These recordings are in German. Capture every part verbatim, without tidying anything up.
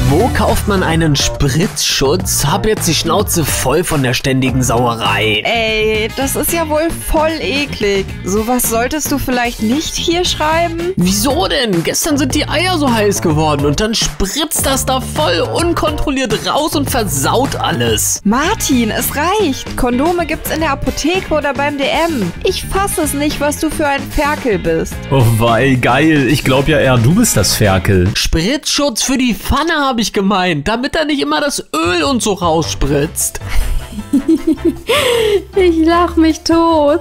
Wo kauft man einen Spritzschutz? Hab jetzt die Schnauze voll von der ständigen Sauerei. Ey, das ist ja wohl voll eklig. Sowas solltest du vielleicht nicht hier schreiben? Wieso denn? Gestern sind die Eier so heiß geworden und dann spritzt das da voll unkontrolliert raus und versaut alles. Martin, es reicht. Kondome gibt's in der Apotheke oder beim D M. Ich fasse es nicht, was du für ein Ferkel bist. Oh wei, geil. Ich glaube ja eher, du bist das Ferkel. Spritzschutz für die Pfanne habe ich gemeint, damit da nicht immer das Öl und so rausspritzt. Ich lach mich tot.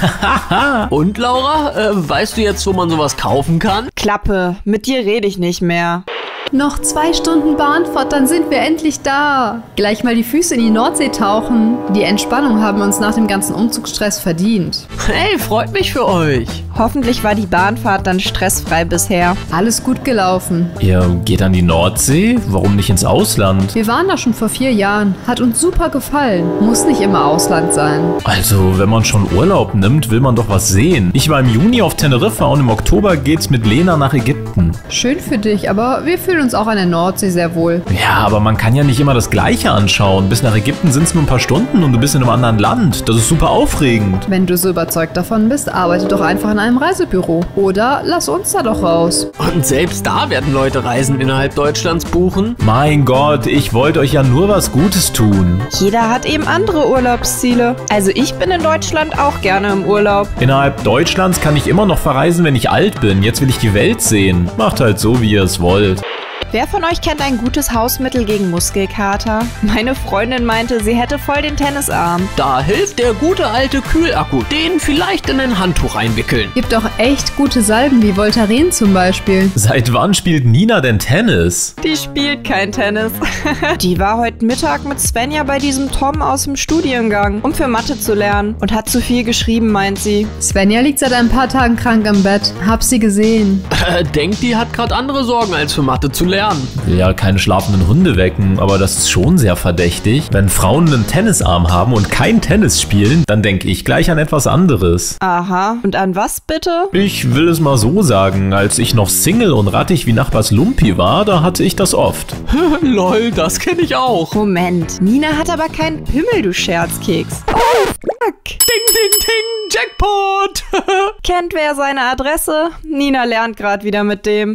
Und Laura, äh, weißt du jetzt, wo man sowas kaufen kann? Klappe, mit dir rede ich nicht mehr. Noch zwei Stunden Bahnfahrt, dann sind wir endlich da. Gleich mal die Füße in die Nordsee tauchen. Die Entspannung haben wir uns nach dem ganzen Umzugsstress verdient. Hey, freut mich für euch. Hoffentlich war die Bahnfahrt dann stressfrei bisher. Alles gut gelaufen. Ihr geht an die Nordsee? Warum nicht ins Ausland? Wir waren da schon vor vier Jahren. Hat uns super gefallen. Muss nicht immer Ausland sein. Also, wenn man schon Urlaub nimmt, will man doch was sehen. Ich war im Juni auf Teneriffa und im Oktober geht's mit Lena nach Ägypten. Schön für dich, aber wir fühlen uns auch an der Nordsee sehr wohl. Ja, aber man kann ja nicht immer das Gleiche anschauen. Bis nach Ägypten sind es nur ein paar Stunden und du bist in einem anderen Land. Das ist super aufregend. Wenn du so überzeugt davon bist, arbeite doch einfach in einem Reisebüro. Oder lass uns da doch raus. Und selbst da werden Leute Reisen innerhalb Deutschlands buchen. Mein Gott, ich wollte euch ja nur was Gutes tun. Jeder hat eben andere Urlaubsziele. Also ich bin in Deutschland auch gerne im Urlaub. Innerhalb Deutschlands kann ich immer noch verreisen, wenn ich alt bin. Jetzt will ich die Welt sehen. Macht halt so, wie ihr es wollt. Wer von euch kennt ein gutes Hausmittel gegen Muskelkater? Meine Freundin meinte, sie hätte voll den Tennisarm. Da hilft der gute alte Kühlakku. Den vielleicht in ein Handtuch einwickeln. Gibt auch echt gute Salben wie Voltaren zum Beispiel. Seit wann spielt Nina denn Tennis? Die spielt kein Tennis. Die war heute Mittag mit Svenja bei diesem Tom aus dem Studiengang, um für Mathe zu lernen. Und hat zu viel geschrieben, meint sie. Svenja liegt seit ein paar Tagen krank im Bett. Hab sie gesehen. Äh, denkt, die hat gerade andere Sorgen, als für Mathe zu lernen. Will ja keine schlafenden Hunde wecken, aber das ist schon sehr verdächtig. Wenn Frauen einen Tennisarm haben und kein Tennis spielen, dann denke ich gleich an etwas anderes. Aha, und an was bitte? Ich will es mal so sagen, als ich noch Single und rattig wie Nachbars Lumpi war, da hatte ich das oft. Lol, das kenne ich auch. Moment, Nina hat aber keinen Pimmel, du Scherzkeks. Oh, fuck. Ding, ding, ding, Jackpot. Kennt wer seine Adresse? Nina lernt gerade wieder mit dem.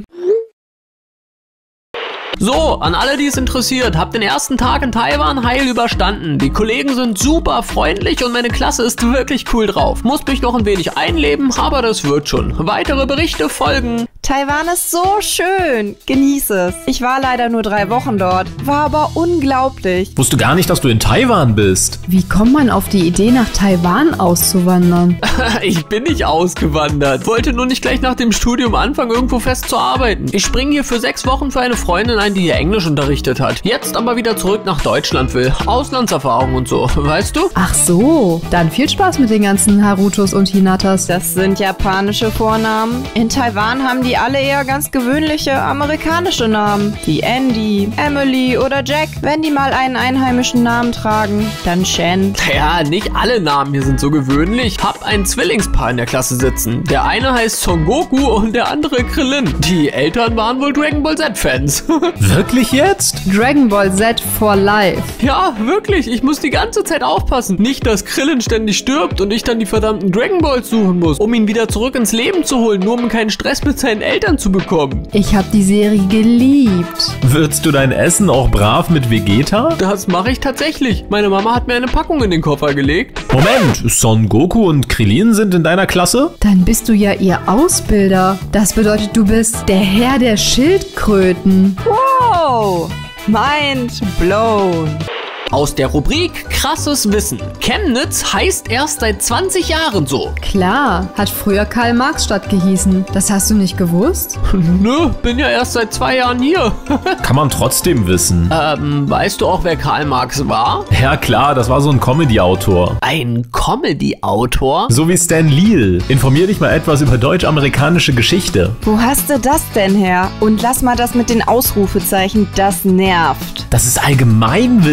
So, an alle, die es interessiert, hab den ersten Tag in Taiwan heil überstanden. Die Kollegen sind super freundlich und meine Klasse ist wirklich cool drauf. Muss mich noch ein wenig einleben, aber das wird schon. Weitere Berichte folgen. Taiwan ist so schön. Genieß es. Ich war leider nur drei Wochen dort. War aber unglaublich. Wusste gar nicht, dass du in Taiwan bist. Wie kommt man auf die Idee, nach Taiwan auszuwandern? Ich bin nicht ausgewandert. Wollte nur nicht gleich nach dem Studium anfangen, irgendwo fest zu arbeiten. Ich springe hier für sechs Wochen für eine Freundin ein, die hier Englisch unterrichtet hat. Jetzt aber wieder zurück nach Deutschland will. Auslandserfahrung und so, weißt du? Ach so, dann viel Spaß mit den ganzen Harutos und Hinatas. Das sind japanische Vornamen. In Taiwan haben die alle eher ganz gewöhnliche amerikanische Namen. Wie Andy, Emily oder Jack. Wenn die mal einen einheimischen Namen tragen, dann Shen. Ja, nicht alle Namen hier sind so gewöhnlich. Hab ein Zwillingspaar in der Klasse sitzen. Der eine heißt Son Goku und der andere Krillin. Die Eltern waren wohl Dragon Ball Z-Fans. Wirklich jetzt? Dragon Ball Z for life. Ja, wirklich. Ich muss die ganze Zeit aufpassen. Nicht, dass Krillin ständig stirbt und ich dann die verdammten Dragon Balls suchen muss, um ihn wieder zurück ins Leben zu holen, nur um keinen Stress mit seinen Eltern zu bekommen. Ich habe die Serie geliebt. Würzt du dein Essen auch brav mit Vegeta? Das mache ich tatsächlich. Meine Mama hat mir eine Packung in den Koffer gelegt. Moment, Son Goku und Krillin sind in deiner Klasse? Dann bist du ja ihr Ausbilder. Das bedeutet, du bist der Herr der Schildkröten. Wow, mind blown. Aus der Rubrik Krasses Wissen. Chemnitz heißt erst seit zwanzig Jahren so. Klar, hat früher Karl-Marx-Stadt gehießen. Das hast du nicht gewusst? Nö, bin ja erst seit zwei Jahren hier. Kann man trotzdem wissen. ähm, weißt du auch, wer Karl Marx war? Ja klar, das war so ein Comedy-Autor. Ein Comedy-Autor? So wie Stan Lee. Informier dich mal etwas über deutsch-amerikanische Geschichte. Wo hast du das denn her? Und lass mal das mit den Ausrufezeichen, das nervt. Das ist Allgemeinwissen.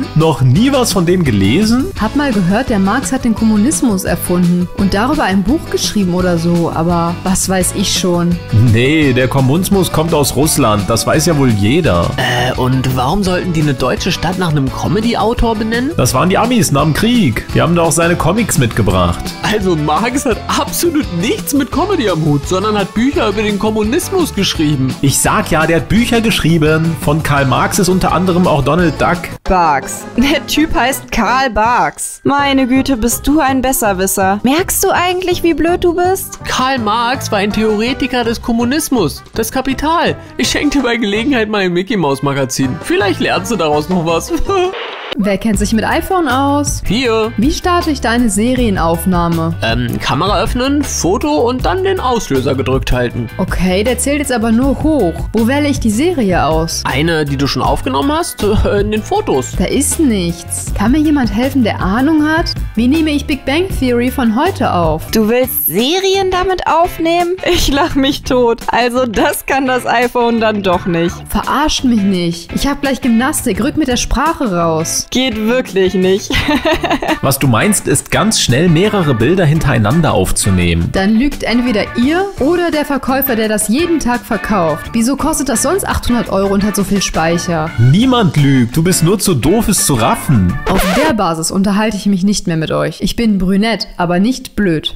Hm? Noch nie was von dem gelesen? Hab mal gehört, der Marx hat den Kommunismus erfunden und darüber ein Buch geschrieben oder so, aber was weiß ich schon. Nee, der Kommunismus kommt aus Russland, das weiß ja wohl jeder. Äh, und warum sollten die eine deutsche Stadt nach einem Comedy-Autor benennen? Das waren die Amis nach dem Krieg. Die haben da auch seine Comics mitgebracht. Also Marx hat absolut nichts mit Comedy am Hut, sondern hat Bücher über den Kommunismus geschrieben. Ich sag ja, der hat Bücher geschrieben. Von Karl Marx ist unter anderem auch Donald Duck. Barks. Der Typ heißt Karl Barks. Meine Güte, bist du ein Besserwisser. Merkst du eigentlich, wie blöd du bist? Karl Marx war ein Theoretiker des Kommunismus, das Kapital. Ich schenke dir bei Gelegenheit mal ein Mickey-Maus-Magazin. Vielleicht lernst du daraus noch was. Wer kennt sich mit iPhone aus? Hier. Wie starte ich deine Serienaufnahme? Ähm, Kamera öffnen, Foto und dann den Auslöser gedrückt halten. Okay, der zählt jetzt aber nur hoch. Wo wähle ich die Serie aus? Eine, die du schon aufgenommen hast, in den Fotos. Da ist nichts. Kann mir jemand helfen, der Ahnung hat? Wie nehme ich Big Bang Theory von heute auf? Du willst Serien damit aufnehmen? Ich lach mich tot. Also das kann das iPhone dann doch nicht. Verarscht mich nicht. Ich hab gleich Gymnastik. Rück mit der Sprache raus. Geht wirklich nicht. Was du meinst, ist ganz schnell mehrere Bilder hintereinander aufzunehmen. Dann lügt entweder ihr oder der Verkäufer, der das jeden Tag verkauft. Wieso kostet das sonst achthundert Euro und hat so viel Speicher? Niemand lügt, du bist nur zu doof, es zu raffen. Auf der Basis unterhalte ich mich nicht mehr mit euch. Ich bin brünett, aber nicht blöd.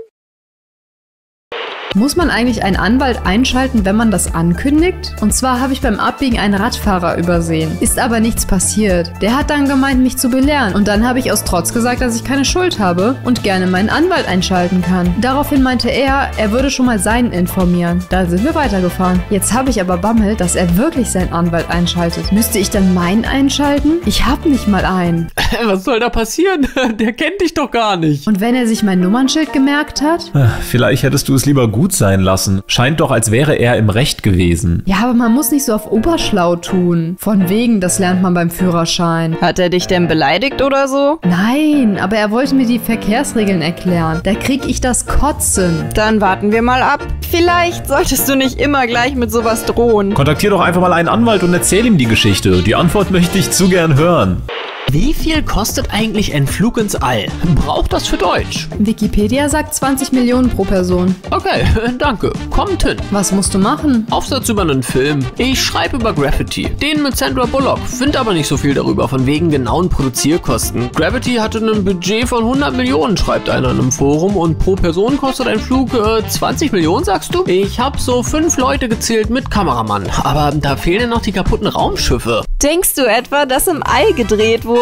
Muss man eigentlich einen Anwalt einschalten, wenn man das ankündigt? Und zwar habe ich beim Abbiegen einen Radfahrer übersehen. Ist aber nichts passiert. Der hat dann gemeint, mich zu belehren. Und dann habe ich aus Trotz gesagt, dass ich keine Schuld habe und gerne meinen Anwalt einschalten kann. Daraufhin meinte er, er würde schon mal seinen informieren. Da sind wir weitergefahren. Jetzt habe ich aber Bammel, dass er wirklich seinen Anwalt einschaltet. Müsste ich dann meinen einschalten? Ich habe nicht mal einen. Was soll da passieren? Der kennt dich doch gar nicht. Und wenn er sich mein Nummernschild gemerkt hat? Vielleicht hättest du es lieber gut sein lassen. Scheint doch, als wäre er im Recht gewesen. Ja, aber man muss nicht so auf Oberschlau tun. Von wegen, das lernt man beim Führerschein. Hat er dich denn beleidigt oder so? Nein, aber er wollte mir die Verkehrsregeln erklären. Da krieg ich das Kotzen. Dann warten wir mal ab. Vielleicht solltest du nicht immer gleich mit sowas drohen. Kontaktier doch einfach mal einen Anwalt und erzähl ihm die Geschichte. Die Antwort möchte ich zu gern hören. Wie viel kostet eigentlich ein Flug ins All? Braucht das für Deutsch? Wikipedia sagt zwanzig Millionen pro Person. Okay, danke. Kommt hin. Was musst du machen? Aufsatz über einen Film. Ich schreibe über Gravity. Den mit Sandra Bullock. Find aber nicht so viel darüber, von wegen genauen Produzierkosten. Gravity hatte ein Budget von hundert Millionen, schreibt einer in einem Forum. Und pro Person kostet ein Flug äh, zwanzig Millionen, sagst du? Ich habe so fünf Leute gezählt mit Kameramann. Aber da fehlen noch die kaputten Raumschiffe. Denkst du etwa, dass im All gedreht wurde?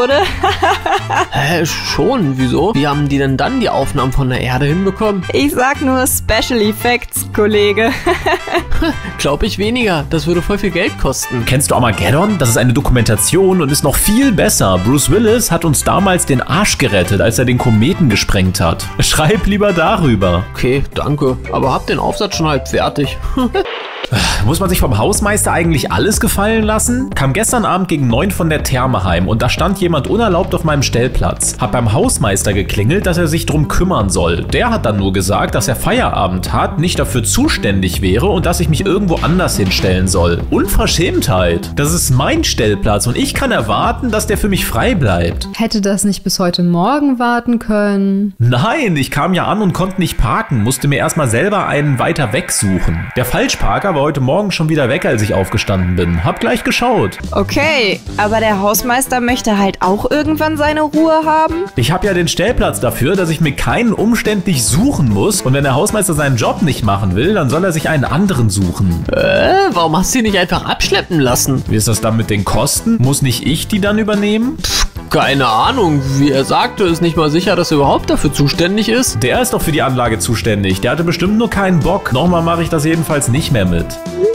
Hä, schon, wieso? Wie haben die denn dann die Aufnahmen von der Erde hinbekommen? Ich sag nur Special Effects, Kollege. Glaub ich weniger, das würde voll viel Geld kosten. Kennst du Armageddon? Das ist eine Dokumentation und ist noch viel besser. Bruce Willis hat uns damals den Arsch gerettet, als er den Kometen gesprengt hat. Schreib lieber darüber. Okay, danke, aber hab den Aufsatz schon halb fertig. Muss man sich vom Hausmeister eigentlich alles gefallen lassen? Kam gestern Abend gegen neun von der Therme heim und da stand jemand unerlaubt auf meinem Stellplatz. Hab beim Hausmeister geklingelt, dass er sich drum kümmern soll. Der hat dann nur gesagt, dass er Feierabend hat, nicht dafür zuständig wäre und dass ich mich irgendwo anders hinstellen soll. Unverschämtheit. Das ist mein Stellplatz und ich kann erwarten, dass der für mich frei bleibt. Hätte das nicht bis heute Morgen warten können? Nein, ich kam ja an und konnte nicht parken, musste mir erstmal selber einen weiter weg suchen. Der Falschparker war heute Morgen schon wieder weg, als ich aufgestanden bin. Hab gleich geschaut. Okay, aber der Hausmeister möchte halt auch irgendwann seine Ruhe haben? Ich habe ja den Stellplatz dafür, dass ich mir keinen umständlich suchen muss. Und wenn der Hausmeister seinen Job nicht machen will, dann soll er sich einen anderen suchen. Äh, warum hast du ihn nicht einfach abschleppen lassen? Wie ist das dann mit den Kosten? Muss nicht ich die dann übernehmen? Pff, keine Ahnung. Wie er sagte, ist nicht mal sicher, dass er überhaupt dafür zuständig ist. Der ist doch für die Anlage zuständig. Der hatte bestimmt nur keinen Bock. Nochmal mache ich das jedenfalls nicht mehr mit.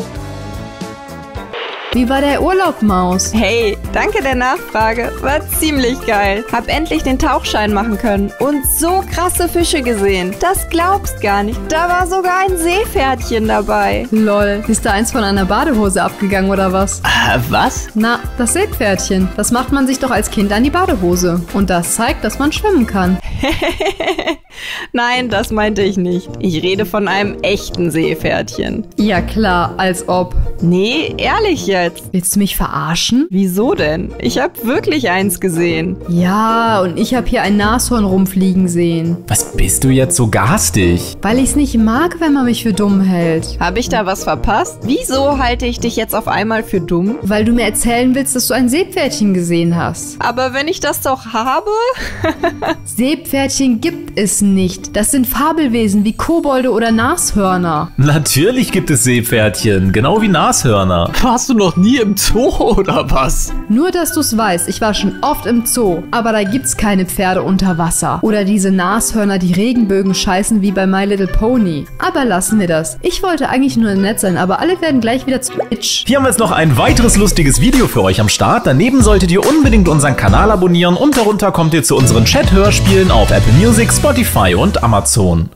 Wie war der Urlaub, Maus? Hey, danke der Nachfrage. War ziemlich geil. Hab endlich den Tauchschein machen können und so krasse Fische gesehen. Das glaubst gar nicht. Da war sogar ein Seepferdchen dabei. Lol, ist da eins von einer Badehose abgegangen oder was? Äh, was? Na, das Seepferdchen. Das macht man sich doch als Kind an die Badehose. Und das zeigt, dass man schwimmen kann. Nein, das meinte ich nicht. Ich rede von einem echten Seepferdchen. Ja klar, als ob. Nee, ehrlich jetzt. Willst du mich verarschen? Wieso denn? Ich hab wirklich eins gesehen. Ja, und ich habe hier ein Nashorn rumfliegen sehen. Was bist du jetzt so garstig? Weil ich es nicht mag, wenn man mich für dumm hält. Habe ich da was verpasst? Wieso halte ich dich jetzt auf einmal für dumm? Weil du mir erzählen willst, dass du ein Seepferdchen gesehen hast. Aber wenn ich das doch habe? Seepferdchen gibt es nicht. Das sind Fabelwesen wie Kobolde oder Nashörner. Natürlich gibt es Seepferdchen, genau wie Nashörner. Warst du noch nie im Zoo oder was? Nur, dass du es weißt, ich war schon oft im Zoo, aber da gibt's keine Pferde unter Wasser. Oder diese Nashörner, die Regenbögen scheißen wie bei My Little Pony. Aber lassen wir das. Ich wollte eigentlich nur nett sein, aber alle werden gleich wieder zu bitch. Hier haben wir jetzt noch ein weiteres lustiges Video für euch am Start. Daneben solltet ihr unbedingt unseren Kanal abonnieren und darunter kommt ihr zu unseren Chat-Hörspielen auf Apple Music, Spotify und Amazon.